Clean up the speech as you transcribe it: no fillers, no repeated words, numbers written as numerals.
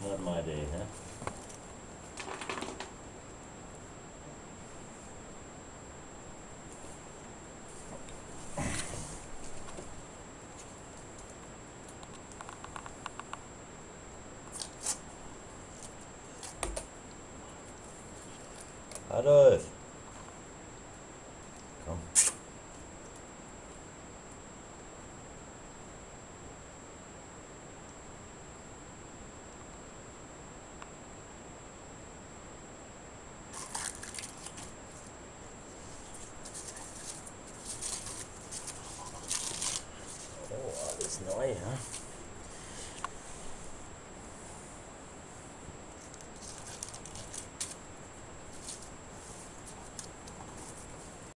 Not my day, huh? Adolf! Komm. Oh, alles neu, ja?